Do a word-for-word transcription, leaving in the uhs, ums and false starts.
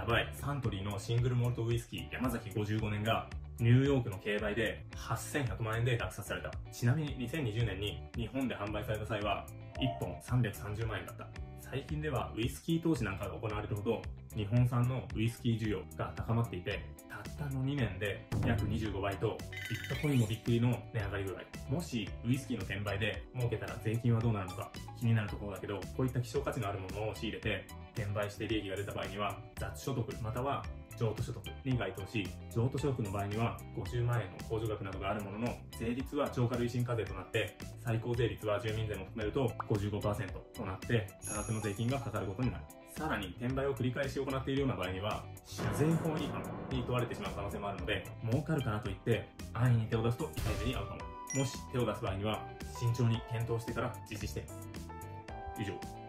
やばい。サントリーのシングルモルトウイスキー山崎ごじゅうごねんがニューヨークの競売ではっせんひゃくまんえんで落札された。ちなみににせんにじゅうねんに日本で販売された際はいっぽんさんびゃくさんじゅうまんえんだった。最近ではウイスキー投資なんかが行われるほど日本産のウイスキー需要が高まっていて、たったのにねんで約にじゅうごばいとビットコインもびっくりの値上がり具合。もしウイスキーの転売で儲けたら税金はどうなるのか気になるところだけど、こういった希少価値のあるものを仕入れて転売して利益が出た場合には雑所得または譲渡所得に該当し、譲渡所得の場合にはごじゅうまんえんの控除額などがあるものの、税率は超過累進課税となって最高税率は住民税も含めると ごじゅうごパーセント となって多額の税金がかかることになる。さらに転売を繰り返し行っているような場合には酒税法違反に問われてしまう可能性もあるので、儲かるからといって安易に手を出すと痛い目に遭うかも。もし手を出す場合には慎重に検討してから実施して。以上。